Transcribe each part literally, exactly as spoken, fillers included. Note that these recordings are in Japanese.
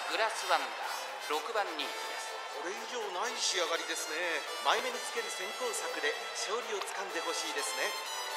グラスワンダーろくばん人気です。 これ以上ない仕上がりですね。前目につける先行策で勝利をつかんでほしいですね。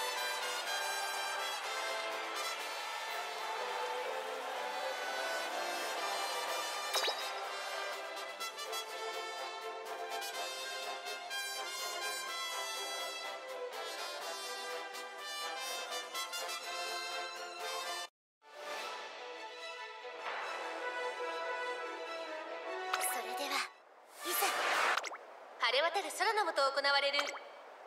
それではいざ晴れ渡る空の下行われるス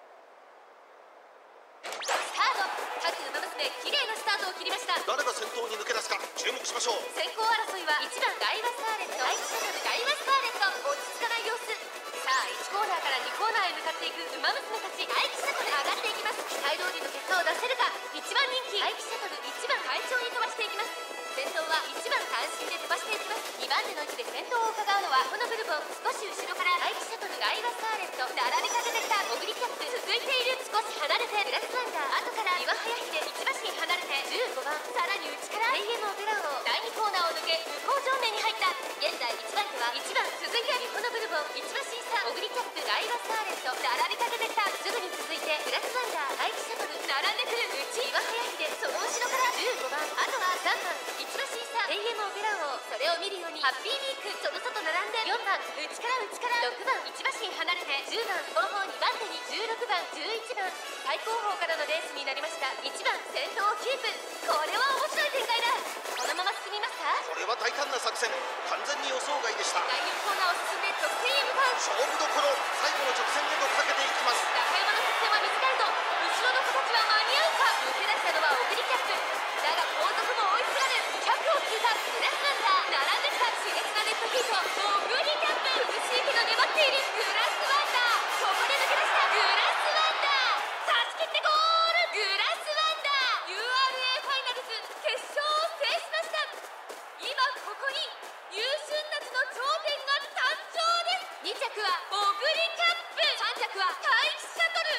タート。各馬娘綺麗なスタートを切りました。 誰が先頭に抜け出すか注目しましょう。 先行争いはいちばんダイワスカーレット、第いちシャトルダイワスカーレット。落ち着かない様子。さあいちコーナーからにコーナーへ向かっていく馬娘たち。第いちシャトル上がっていきます。期待通りの結果を出せるか。いちばん人気第いちシャトルいちばん快調に飛ばしていきます。先頭はいちばん単身で飛ばしていきます。にばん手の位置で先頭を伺うのはこのブルボン。少し後ろから第いちシャトルダイワスカーレット、並びかけてきたオグリキャップ続いている。少し離れてグラスワンダー、後から岩早秀いち馬身離れてじゅうごばん、さらに内から永遠のオペラ王。だいにコーナーを抜け向こう上面に入った。現在いちばん手はいちばん、続いてこのブルボンいち馬身差オグリキャップダイワスカーレット、並びかけてきた。すぐに続いてグラスワンダー第いちシャトル並んでくる。内岩早秀、その後ろからじゅうごばん、あとはさんばんいち馬身差永遠のオペラ王。それを見るようにハッピーウィークその外並んでよんばん、内から内からろくばんいち馬身離れてじゅうばん、後方にばん手にじゅうろくばんじゅういちばん、最後方からのレースになりました。いちばん先頭をキープ。これは面白い展開だ。このまま進みますか。 これは大胆な作戦、完全に予想外でした。 だいよんコーナーを進んで直線へ向かう。 勝負どころ、最後の直線へとかけていきます。 中山の作戦は短いぞ。後ろの子たちは間に合うか。抜け出したのはオグリキャップだが後続も追いすがる。ひゃくを通過。グラスワンダー並んできた。熾烈なネットヒート。オグリキャップ苦しいけど粘っている。グラスワンダーここで抜け出した。グラスワンダー差し切ってゴール。グラスワンダー ユーアールエー ファイナルズ決勝を制しました。今ここに優春夏の頂点が誕生です。に着はオグリキャップ、さん着は第一シャトル。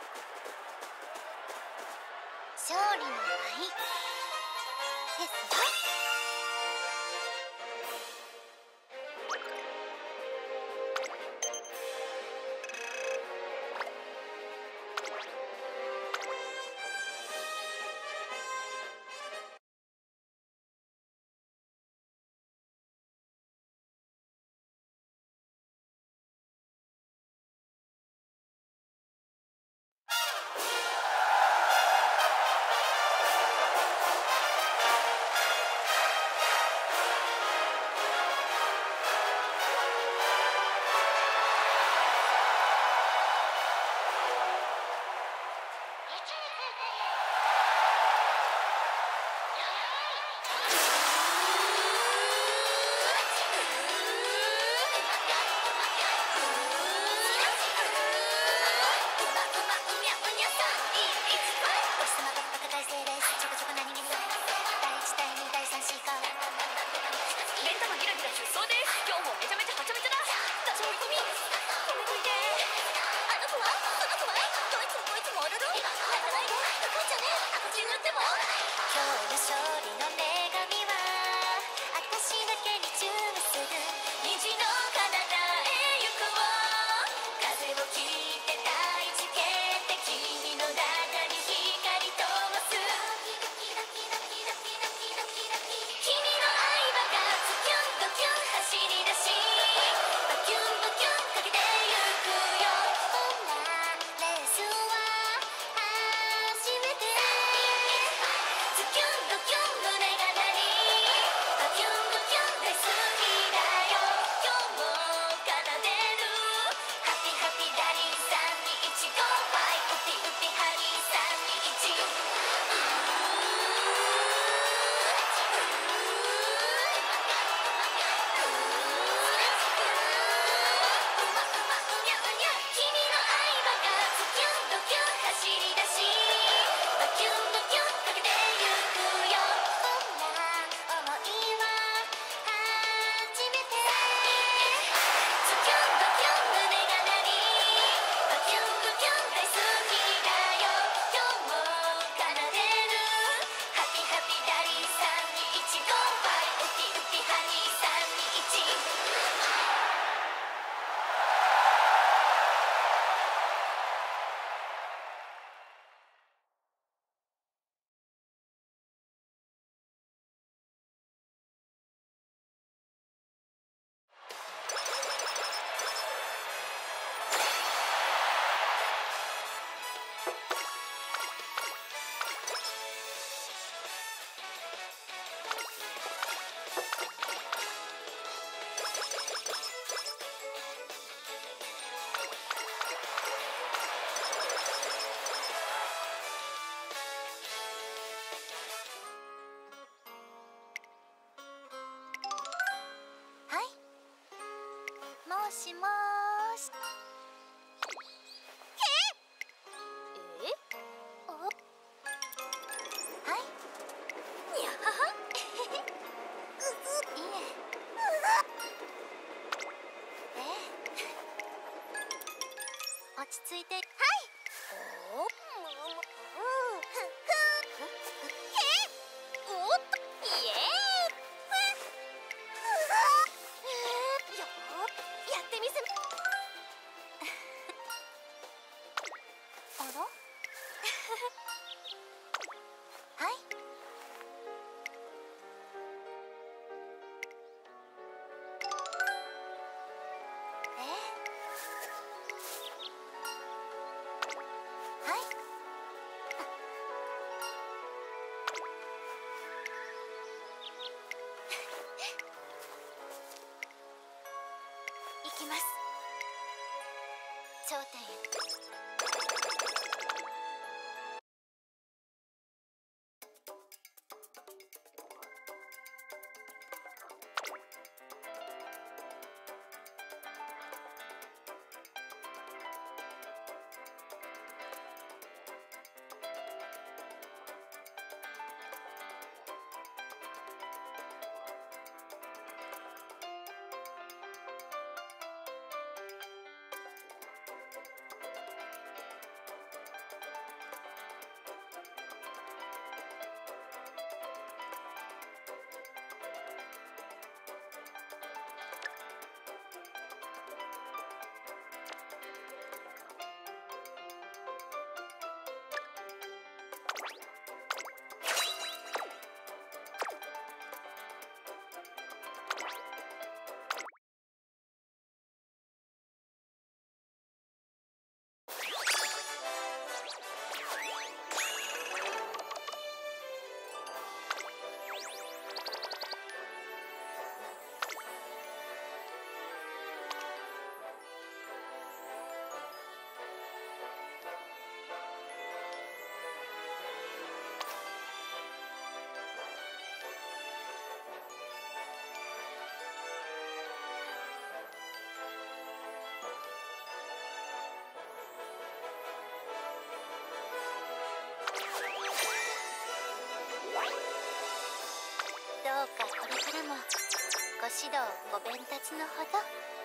勝利の舞ですよ。 もしもーし。ええおはいにゃはは。いえええ落ち着いて。はい。おおおっとイエーイ。よーやってみせ。あらはいえはい行きます頂点へ。どうかこれからもご指導ご鞭撻のほど